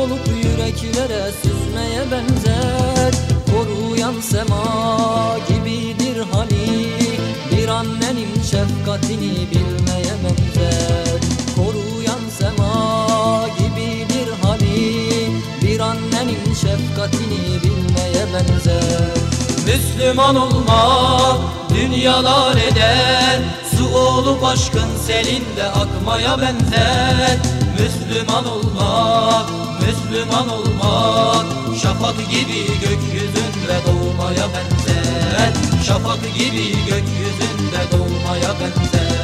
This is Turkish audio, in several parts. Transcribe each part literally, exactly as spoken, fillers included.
olup yüreklere süzmeye benzer. Koruyan sema gibidir hali, bir annenin şefkatini bilmeye benzer. Koruyan sema gibidir hali, bir annenin şefkatini bilmeye benzer. Müslüman olmak dünyalar eder, su olup aşkın selinde akmaya benzer. Müslüman olmak, Müslüman olmak, şafak gibi gökyüzünde doğmaya benzer. Şafak gibi gökyüzünde doğmaya benzer.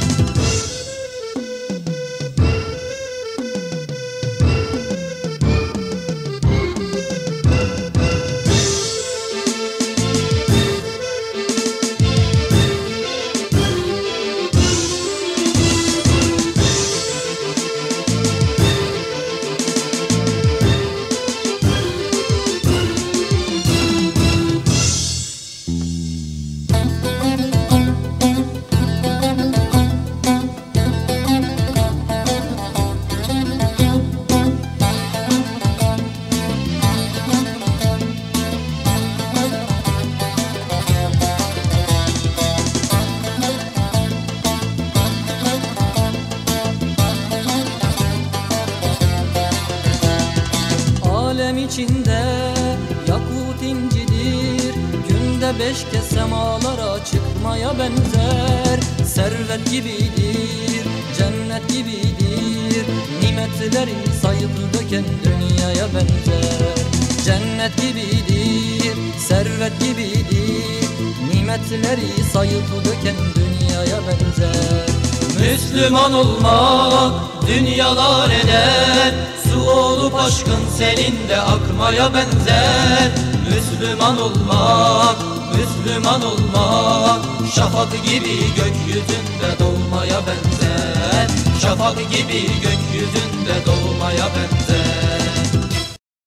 Alem içinde yakut incidir, günde beş kez semalara çıkmaya benzer. Servet gibidir, cennet gibidir, nimetleri sayıp döken dünyaya benzer. Cennet gibidir, servet gibidir, nimetleri sayıp döken dünyaya benzer. Müslüman olmak dünyalar eder, su olup aşkın selinde akmaya benzer. Müslüman olmak, Müslüman olmak, şafak gibi gökyüzünde doğmaya benzer. Şafak gibi gökyüzünde doğmaya benzer.